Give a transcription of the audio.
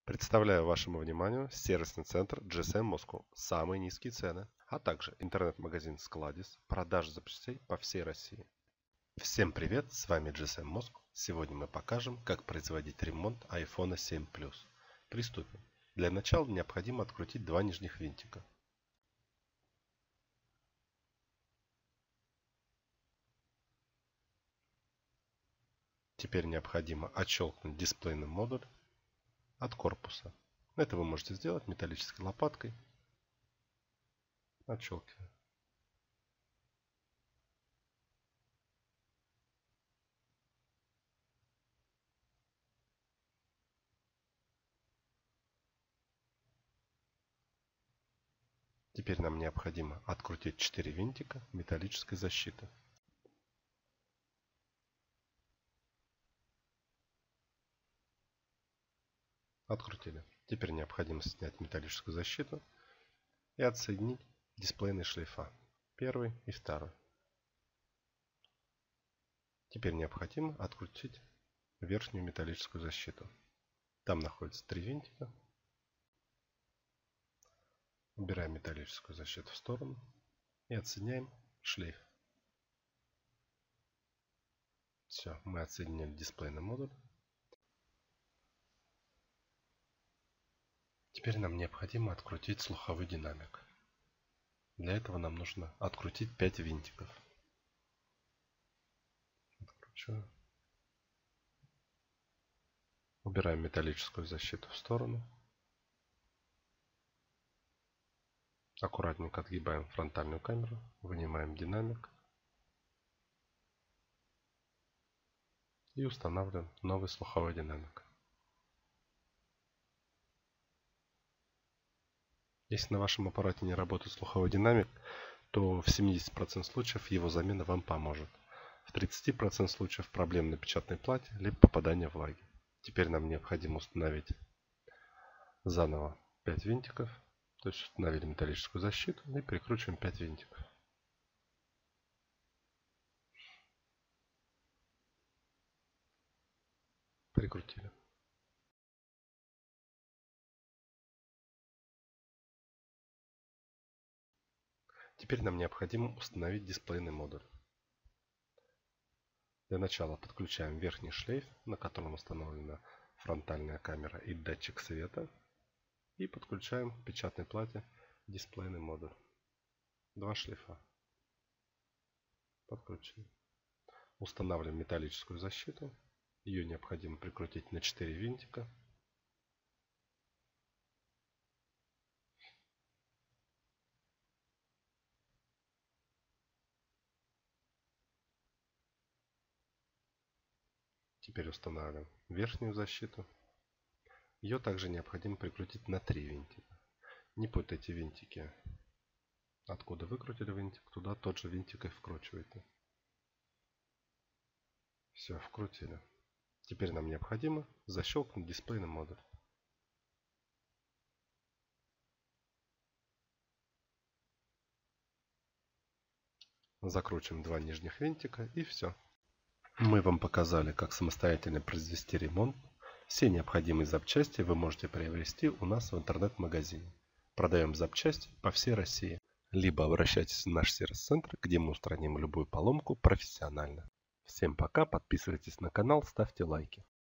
Представляю вашему вниманию сервисный центр GSM Moscow. Самые низкие цены, а также интернет-магазин Skladis, продажа запчастей по всей России. Всем привет, с вами GSM Moscow. Сегодня мы покажем, как производить ремонт iPhone 7 Plus. Приступим. Для начала необходимо открутить два нижних винтика. Теперь необходимо отщелкнуть дисплейный модуль от корпуса. Это вы можете сделать металлической лопаткой. Отщелкиваем. Теперь нам необходимо открутить 4 винтика металлической защиты. Открутили. Теперь необходимо снять металлическую защиту и отсоединить дисплейные шлейфа. Первый и второй. Теперь необходимо открутить верхнюю металлическую защиту. Там находится 3 винтика. Убираем металлическую защиту в сторону и отсоединяем шлейф. Все, мы отсоединили дисплейный модуль. Теперь нам необходимо открутить слуховой динамик. Для этого нам нужно открутить 5 винтиков. Откручиваю. Убираем металлическую защиту в сторону. Аккуратненько отгибаем фронтальную камеру, вынимаем динамик и устанавливаем новый слуховой динамик. Если на вашем аппарате не работает слуховой динамик, то в 70% случаев его замена вам поможет. В 30% случаев проблем на печатной плате либо попадание влаги. Теперь нам необходимо установить заново 5 винтиков. То есть установили металлическую защиту и прикручиваем 5 винтиков. Прикрутили. Теперь нам необходимо установить дисплейный модуль. Для начала подключаем верхний шлейф, на котором установлена фронтальная камера и датчик света. И подключаем к печатной плате дисплейный модуль. 2 шлейфа. Подключили. Устанавливаем металлическую защиту. Ее необходимо прикрутить на 4 винтика. Теперь устанавливаем верхнюю защиту. Ее также необходимо прикрутить на 3 винтика. Не путайте винтики. Откуда выкрутили винтик, туда тот же винтик и вкручиваете. Все, вкрутили. Теперь нам необходимо защелкнуть дисплейный модуль. Закручиваем 2 нижних винтика и все. Мы вам показали, как самостоятельно произвести ремонт. Все необходимые запчасти вы можете приобрести у нас в интернет-магазине. Продаем запчасти по всей России. Либо обращайтесь в наш сервис-центр, где мы устраним любую поломку профессионально. Всем пока, подписывайтесь на канал, ставьте лайки.